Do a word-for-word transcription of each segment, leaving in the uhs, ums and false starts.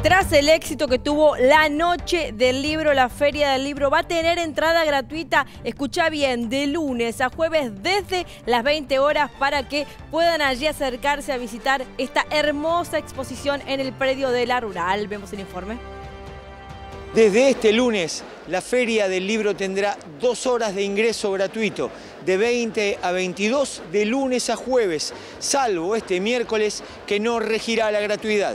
Tras el éxito que tuvo la Noche del Libro, la Feria del Libro va a tener entrada gratuita, escucha bien, de lunes a jueves desde las veinte horas para que puedan allí acercarse a visitar esta hermosa exposición en el predio de la Rural. Vemos el informe. Desde este lunes, la Feria del Libro tendrá dos horas de ingreso gratuito, de veinte a veintidós, de lunes a jueves, salvo este miércoles que no regirá la gratuidad.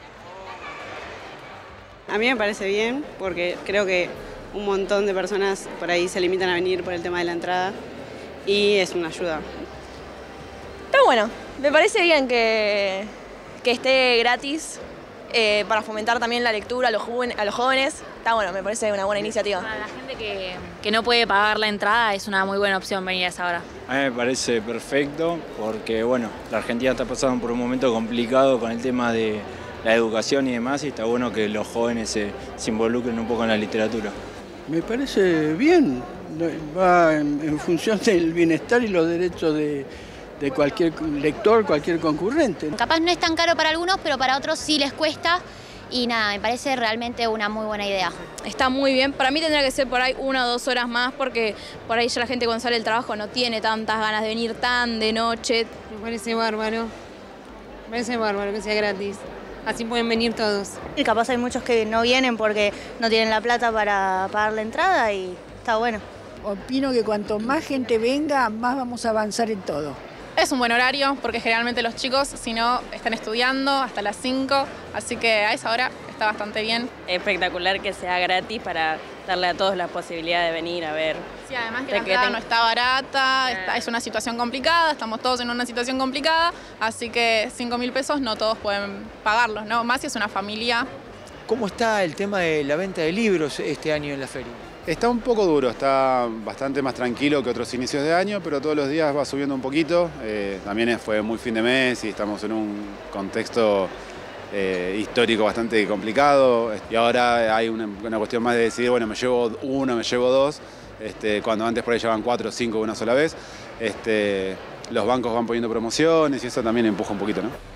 A mí me parece bien, porque creo que un montón de personas por ahí se limitan a venir por el tema de la entrada y es una ayuda. Está bueno, me parece bien que, que esté gratis eh, para fomentar también la lectura a los, joven, a los jóvenes. Está bueno, me parece una buena iniciativa. Para la gente que, que no puede pagar la entrada es una muy buena opción venir a esa hora. A mí me parece perfecto porque, bueno, la Argentina está pasando por un momento complicado con el tema de la educación y demás, y está bueno que los jóvenes se, se involucren un poco en la literatura. Me parece bien, va en, en función del bienestar y los derechos de, de cualquier lector, cualquier concurrente. Capaz no es tan caro para algunos, pero para otros sí les cuesta, y nada, me parece realmente una muy buena idea. Está muy bien, para mí tendría que ser por ahí una o dos horas más, porque por ahí ya la gente cuando sale del trabajo no tiene tantas ganas de venir tan de noche. Me parece bárbaro, me parece bárbaro que sea gratis. Así pueden venir todos. Y capaz hay muchos que no vienen porque no tienen la plata para pagar la entrada y está bueno. Opino que cuanto más gente venga, más vamos a avanzar en todo. Es un buen horario porque generalmente los chicos, si no, están estudiando hasta las cinco, así que a esa hora está bastante bien. Espectacular que sea gratis para darle a todos la posibilidad de venir a ver. Sí, además que la entrada no está barata, está, es una situación complicada, estamos todos en una situación complicada, así que cinco mil pesos no todos pueden pagarlos, ¿no? Más si es una familia. ¿Cómo está el tema de la venta de libros este año en la feria? Está un poco duro, está bastante más tranquilo que otros inicios de año, pero todos los días va subiendo un poquito. Eh, también fue muy fin de mes y estamos en un contexto eh, histórico bastante complicado. Y ahora hay una, una cuestión más de decidir, bueno, me llevo uno, me llevo dos, este, cuando antes por ahí llevaban cuatro o cinco una sola vez. Este, los bancos van poniendo promociones y eso también empuja un poquito, ¿no?